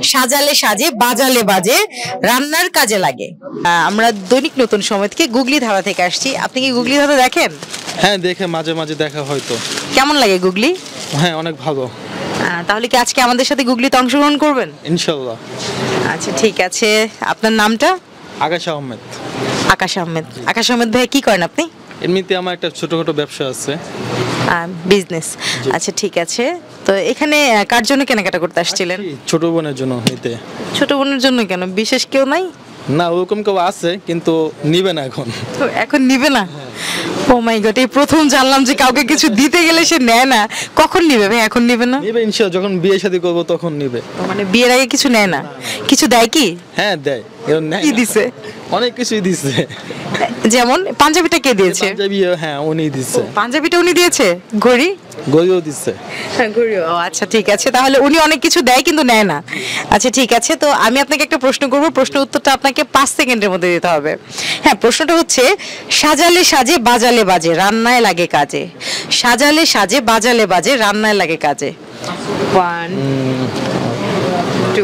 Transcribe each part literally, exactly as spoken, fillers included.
সাজালে সাজে বাজালে বাজে রান্নার কাজে লাগে। আমরা দৈনিক নতুন সময় থেকে গুগলি ধারা থেকে আসছি। আপনি কি গুগলি ধারা দেখেন? হ্যাঁ, দেখে মাঝে মাঝে দেখা হয়তো। কেমন লাগে গুগলি? হ্যাঁ, অনেক ভালো। তাহলে কি আজকে আমাদের সাথে গুগলিতে অংশগ্রহণ করবেন? ইনশাল্লাহ। আচ্ছা ঠিক আছে, আপনার নামটা? আকাশ আহমেদ। আকাশ আহমেদ। আকাশ আহমেদ ভাই কি করেন আপনি? এমনিতে আমার একটা ছোটখাটো ব্যবসা আছে, বিজনেস। আচ্ছা ঠিক আছে, তো এখানে কার জন্য কেনাকাটা করতে আসছিলেন? ছোট বোনের জন্য নিতে। ছোট বোনের জন্য? কেন, বিশেষ কেউ নাই? না, ওরকম কেউ আছে কিন্তু নিবে না এখন। তো এখন নিবে না? ও মাই গড, এই প্রথম জানলাম যে কাউকে কিছু দিতে গেলে সে নেয় না। কখন নিবে ভাই? এখন নিবে না? নিবে ইনশাআল্লাহ, যখন বিয়ে শাদী করব তখন নিবে। মানে বিয়ের আগে কিছু নেয় না? কিছু দেয় কি? হ্যাঁ দেয়। কি দিছে? অনেক কিছুই দিছে। যেমন পাঞ্জাবিটা কে দিয়েছে? পাঞ্জাবি হ্যাঁ উনি দিছে। পাঞ্জাবিটা উনি দিয়েছে? ঘড়ি? ঘড়িও দিছে। হ্যাঁ ঘড়িও। আচ্ছা ঠিক আছে, তাহলে উনি অনেক কিছু দেয় কিন্তু নেয় না। আচ্ছা ঠিক আছে, তো আমি আপনাকে একটা প্রশ্ন করব, প্রশ্ন উত্তরটা আপনাকে পাঁচ সেকেন্ডের মধ্যে দিতে হবে। হ্যাঁ, প্রশ্নটা হচ্ছে সাজালে সাজে বাজালে বাজে রান্নায় লাগে কাজে। সাজালে সাজে বাজালে বাজে রান্নায় লাগে কাজে। ওয়ান টু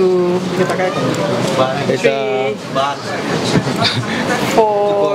এটা ফোর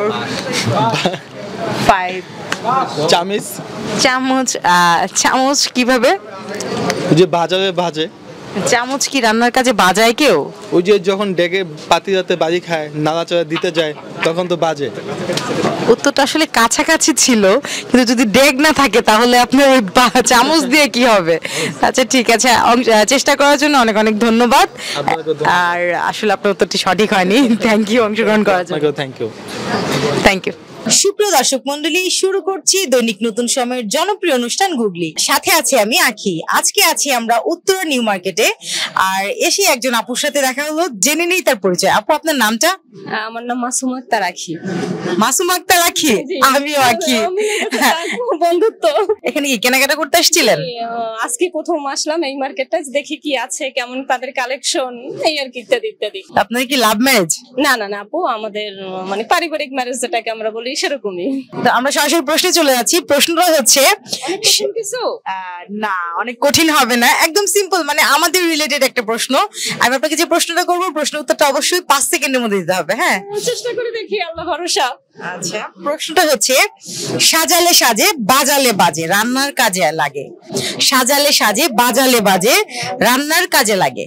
ফাইভ। চামিচ। চামচ? চামচ কিভাবে? যে বাজারে ভাজে। চামচ কি রান্নার কাজে বাজায় কেউ? ওই যে যখন ডেকে পাতিলাতে বাজি খায়, নাড়াচাড়া দিতে যায়, তখন তো বাজে। উত্তরটা আসলে কাছাকাছি ছিল, কিন্তু যদি ডেক না থাকে তাহলে আপনার ওই চামচ দিয়ে কি হবে? আচ্ছা ঠিক আছে, চেষ্টা করার জন্য অনেক অনেক ধন্যবাদ। আর আসলে আপনার উত্তরটি সঠিক হয়নি। থ্যাংক ইউ অংশগ্রহণ করার জন্য। Thank you. Thank you. সুপ্রিয় দর্শক মন্ডলী, শুরু করছি দৈনিক নতুন সময়ের জনপ্রিয় অনুষ্ঠান গুগলি। সাথে আছি আমি আখি। আজকে আছি আমরা উত্তরা নিউ মার্কেটে, আর এসে একজন আপুর সাথে দেখা হলো, জেনে নেই তার পরিচয়। আপু, আপনার নামটা? আমার নাম মাসুম আক্তার আখি। মাসুম আক্তার আখি? আমিও আখি। বন্ধুত্ব। এখানে কি কেনাকাটা করতে আসছিলেন? আজকে প্রথম আসলাম এই মার্কেটটা, দেখি কি আছে, কেমন তাদের কালেকশন, এই আর কি ইত্যাদি ইত্যাদি। আপনার কি লাভ ম্যারেজ? না না না আপু, আমাদের মানে পারিবারিক ম্যারেজ যেটাকে আমরা বলি সেরকমই। তো আমরা সরাসরি প্রশ্নে চলে যাচ্ছি। প্রশ্নটা হচ্ছে কিছু না, অনেক কঠিন হবে না, একদম সিম্পল, মানে আমাদের রিলেটেড একটা প্রশ্ন। আমি আপনাকে যে প্রশ্নটা করবো, প্রশ্ন উত্তরটা অবশ্যই পাঁচ সেকেন্ডের মধ্যে দিতে হবে। হ্যাঁ, চেষ্টা করে দেখি, আল্লাহ ভরসা। আচ্ছা, প্রশ্নটা হচ্ছে সাজালে সাজে বাজালে বাজে রান্নার কাজে লাগে। সাজালে সাজে বাজালে বাজে রান্নার কাজে লাগে।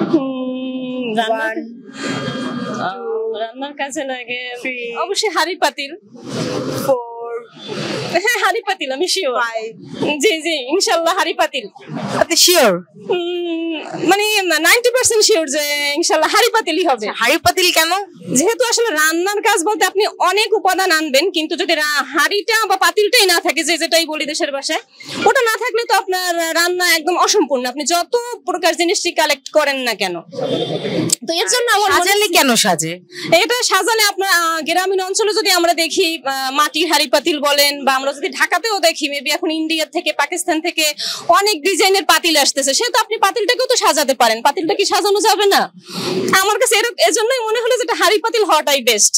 রান্নার কাজে লাগে অবশ্যই হাড়ি পাতিল। ফোর। হ্যাঁ হাড়ি পাতিল, আমি শিওর। জি জি ইনশাল্লাহ হাড়ি পাতিল। আপনি শিওর? মানে নাইনটি পার্সেন্ট শিওর যে ইনশাল্লাহ হাড়ি পাতিলই হবে। হাড়ি পাতিল কেন? যেহেতু আসলে রান্নার কাজ বলতে আপনি অনেক উপাদান আনবেন, কিন্তু যদি হাড়িটা বা পাতিলটাই না থাকে, যে যেটাই বলি দেশের ভাষায়, ওটা না থাকলে তো আপনার রান্না একদম অসম্পূর্ণ, আপনি যত প্রকার জিনিসটি কালেক্ট করেন না কেন। তো এর জন্য আমার সাজালে কেন সাজে? এটা সাজালে আপনার গ্রামীণ অঞ্চলে যদি আমরা দেখি মাটির হাড়ি পাতিল বলেন, বা আমরা যদি ঢাকাতেও দেখি, মেবি এখন ইন্ডিয়া থেকে পাকিস্তান থেকে অনেক ডিজাইনের পাতিল আসতেছে, সেহেতু আপনি পাতিলটাকেও তো সাজাতে পারেন। পাতিলটা কি সাজানো যাবে না? আমার কাছে এজন্যই মনে হলো যেটা হাড়ি পাতিল হওয়াটাই বেস্ট।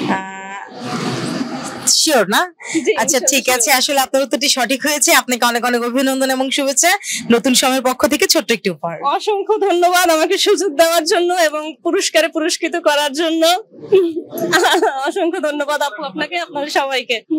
শিওর না? আচ্ছা ঠিক আছে, আসলে আপনার উত্তরটি সঠিক হয়েছে। আপনাকে অনেক অনেক অভিনন্দন এবং শুভেচ্ছা নতুন সময়ের পক্ষ থেকে, ছোট্ট একটি উপহার। অসংখ্য ধন্যবাদ আমাকে সুযোগ দেওয়ার জন্য এবং পুরস্কারে পুরস্কৃত করার জন্য। অসংখ্য ধন্যবাদ আপু, আপনাকে, আপনাদের সবাইকে।